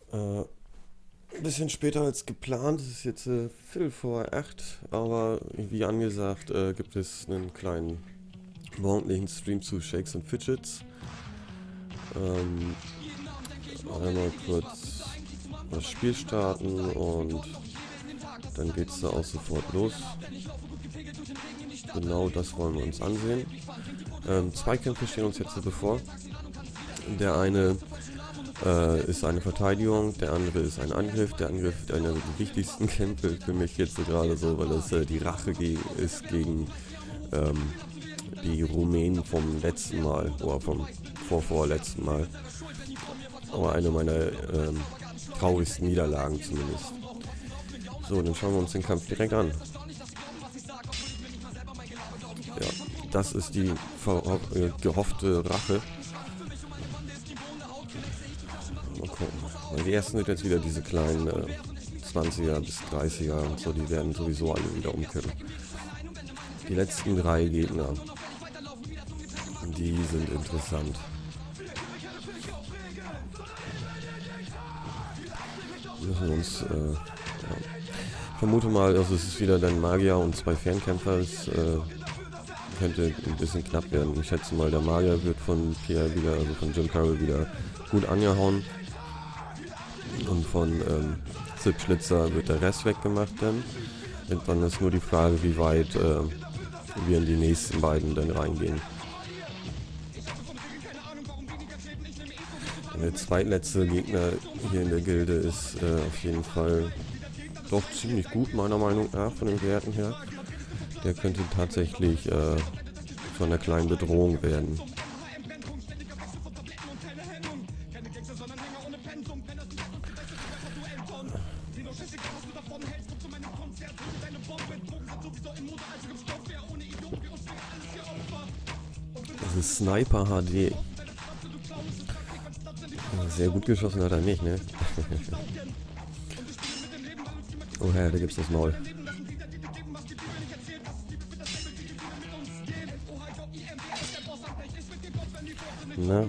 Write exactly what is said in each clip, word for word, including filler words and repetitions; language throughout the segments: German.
Äh, ein bisschen später als geplant, es ist jetzt äh, Viertel vor acht, aber wie angesagt äh, gibt es einen kleinen morgendlichen Stream zu Shakes and Fidgets. Ähm, einmal kurz das Spiel starten und dann geht es da auch sofort los. Genau das wollen wir uns ansehen. Ähm, zwei Kämpfe stehen uns jetzt bevor. Der eine äh, ist eine Verteidigung, der andere ist ein Angriff. Der Angriff ist einer der wichtigsten Kämpfe für mich jetzt so gerade so, weil das äh, die Rache ge ist gegen ähm, die Rumänen vom letzten Mal oder vom vorvorletzten Mal. Aber eine meiner ähm, traurigsten Niederlagen zumindest. So, dann schauen wir uns den Kampf direkt an. Ja, das ist die äh, gehoffte Rache. Mal gucken. Weil die ersten sind jetzt wieder diese kleinen äh, zwanziger bis dreißiger und so, die werden sowieso alle wieder umkippen. Die letzten drei Gegner, die sind interessant. Wir müssen uns, äh, ja. Ich vermute mal, also es ist wieder dann Magier und zwei Fernkämpfer. Es äh, könnte ein bisschen knapp werden. Ich schätze mal, der Magier wird von Pierre wieder, also von Jim Carroll wieder gut angehauen. Und von ähm, Zip Schlitzer wird der Rest weggemacht dann. Und dann ist nur die Frage, wie weit äh, wir in die nächsten beiden dann reingehen. Der zweitletzte Gegner hier in der Gilde ist äh, auf jeden Fall doch ziemlich gut, meiner Meinung nach, von den Werten her. Der könnte tatsächlich äh, von einer kleinen Bedrohung werden. Das ist Sniper H D. Sehr gut geschossen hat er nicht, ne? Oh Herr, da gibt's das Maul. Na.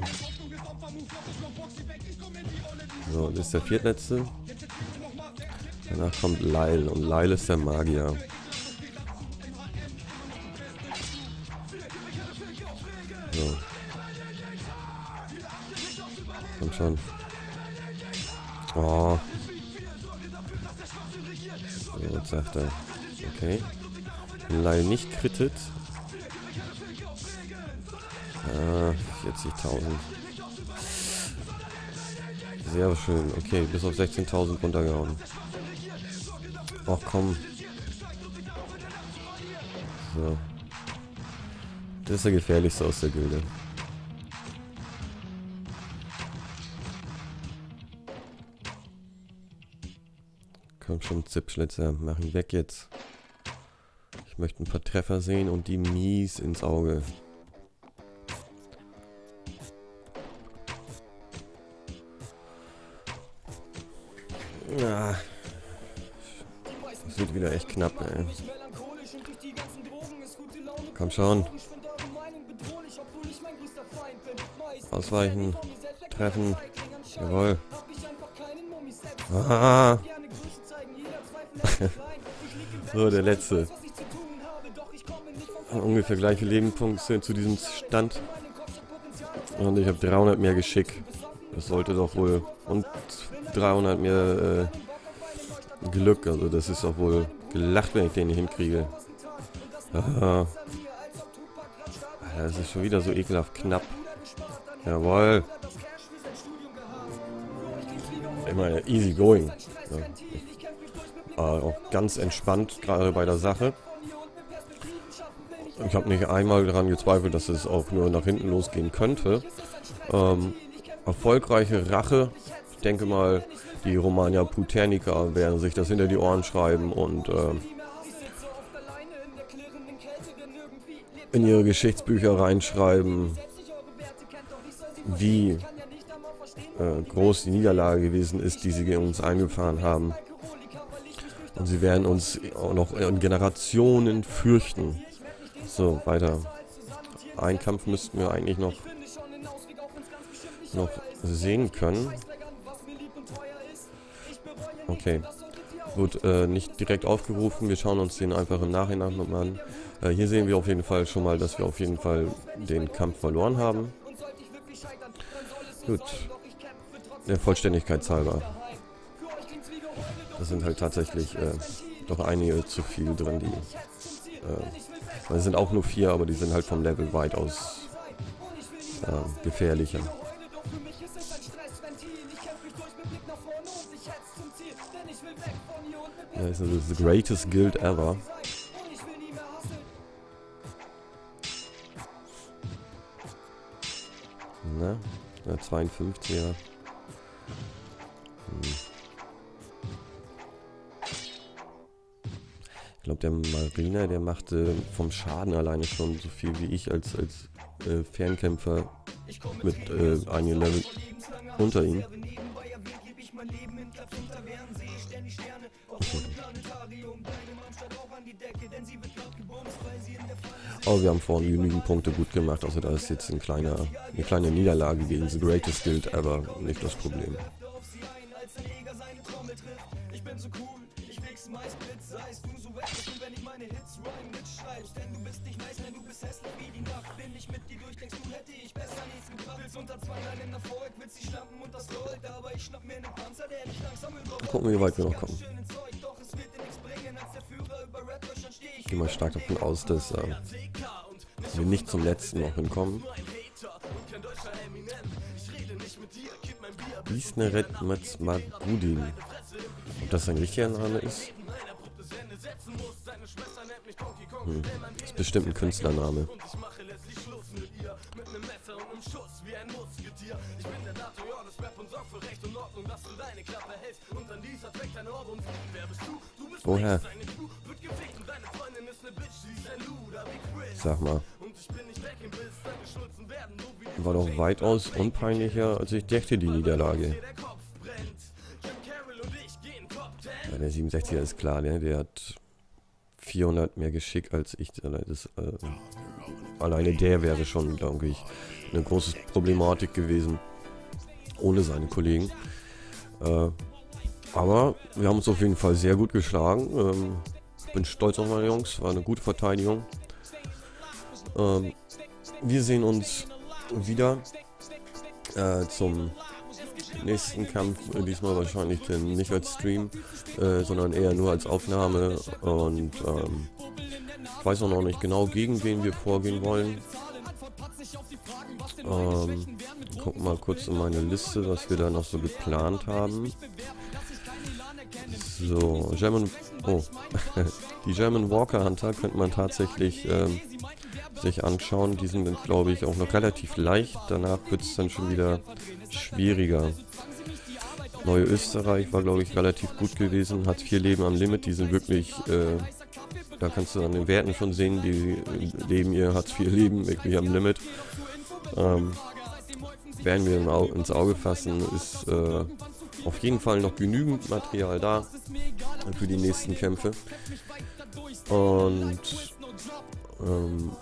So, das ist der viertletzte. Danach kommt Lyle und Lyle ist der Magier. So. Kommt schon. Oh. So, jetzt sagt er. Okay. Wenn Lyle nicht krittet. Ah, vierzigtausend. Sehr schön. Okay, bis auf sechzehntausend runtergehauen. Ach komm. So. Das ist der gefährlichste aus der Gilde. Kommt schon, Zipschlitzer. Mach ihn weg jetzt. Ich möchte ein paar Treffer sehen und die mies ins Auge. Ja. Das wird wieder echt knapp, ey. Komm schon. Ausweichen. Treffen. Jawohl. Ah. So, der letzte. Ungefähr gleiche Lebenspunkte zu diesem Stand. Und ich habe dreihundert mehr Geschick. Das sollte doch wohl... Und dreihundert mehr äh, Glück. Also das ist doch wohl gelacht, wenn ich den nicht hinkriege. Ah. Das ist schon wieder so ekelhaft knapp. Jawohl. Immer easy going. Ja. Aber auch ganz entspannt, gerade bei der Sache. Ich habe nicht einmal daran gezweifelt, dass es auch nur nach hinten losgehen könnte. Ähm, erfolgreiche Rache. Ich denke mal, die Romania Puternica werden sich das hinter die Ohren schreiben und äh, in ihre Geschichtsbücher reinschreiben, wie äh, groß die Niederlage gewesen ist, die sie gegen uns eingefahren haben. Und sie werden uns auch noch in Generationen fürchten. So, weiter. Einen Kampf müssten wir eigentlich noch, noch sehen können. Okay. Wird äh, nicht direkt aufgerufen, wir schauen uns den einfach im Nachhinein nochmal an. Äh, hier sehen wir auf jeden Fall schon mal, dass wir auf jeden Fall den Kampf verloren haben. Gut. Der Vollständigkeit halber. Das sind halt tatsächlich äh, doch einige zu viel drin, die... Äh, es sind auch nur vier, aber die sind halt vom Level weitaus äh, gefährlicher. Ja, das ist the greatest guild ever. Na, der zweiundfünfziger. Hm. Ich glaube, der Mariner, der machte vom Schaden alleine schon so viel wie ich als, als äh, Fernkämpfer mit äh, einigen Level unter ihm. Aber wir haben vorhin genügend Punkte gut gemacht, also da ist jetzt ein kleiner, eine kleine Niederlage gegen The Greatest Guild Ever nicht das Problem. Gucken wir, wie weit wir noch kommen. Ich gehe mal stark davon aus, dass äh, wir nicht zum letzten noch hinkommen. Bisneret Matsmagudin. Ob das sein richtiger Name ist? Hm. Das ist bestimmt ein Künstlername. Woher? Sag mal. War doch weitaus unpeinlicher, als ich dachte, die Niederlage. Ja, der siebenundsechziger ist klar, ne? Der hat vierhundert mehr Geschick als ich. Das, äh, alleine der wäre schon, glaube ich, eine große Problematik gewesen. Ohne seine Kollegen. Äh, aber wir haben uns auf jeden Fall sehr gut geschlagen. Ähm, bin stolz auf meine Jungs. War eine gute Verteidigung. Ähm, wir sehen uns wieder äh, zum nächsten Kampf. Diesmal wahrscheinlich nicht als Stream, äh, sondern eher nur als Aufnahme. Und ähm, ich weiß auch noch nicht genau, gegen wen wir vorgehen wollen. Ähm, guck mal kurz in meine Liste, was wir da noch so geplant haben. So, German... Oh, die German Walker Hunter könnte man tatsächlich ähm, sich anschauen. Die sind, glaube ich, auch noch relativ leicht. Danach wird es dann schon wieder schwieriger. Neue Österreich war, glaube ich, relativ gut gewesen. Hat vier Leben am Limit. Die sind wirklich... Äh, da kannst du an den Werten schon sehen, die leben ihr hat vier Leben wirklich am Limit. Ähm, werden wir ins Auge fassen, ist äh, auf jeden Fall noch genügend Material da für die nächsten Kämpfe. Und ähm,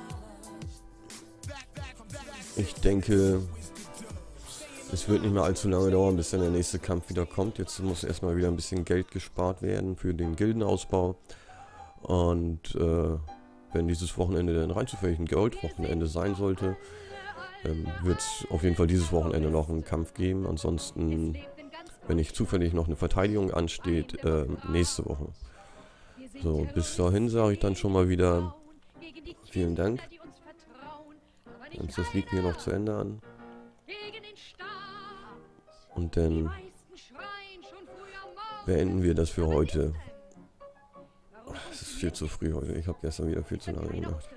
ich denke, es wird nicht mehr allzu lange dauern, bis dann der nächste Kampf wieder kommt. Jetzt muss erstmal wieder ein bisschen Geld gespart werden für den Gildenausbau. Und äh, wenn dieses Wochenende dann rein zufällig ein Goldwochenende sein sollte, ähm, wird es auf jeden Fall dieses Wochenende noch einen Kampf geben. Ansonsten, wenn nicht zufällig noch eine Verteidigung ansteht, äh, nächste Woche. So, bis dahin sage ich dann schon mal wieder vielen Dank. Und das liegt hier noch zu Ende an. Und dann beenden wir das für heute. Es ist viel zu früh heute. Ich habe gestern wieder viel zu lange gemacht.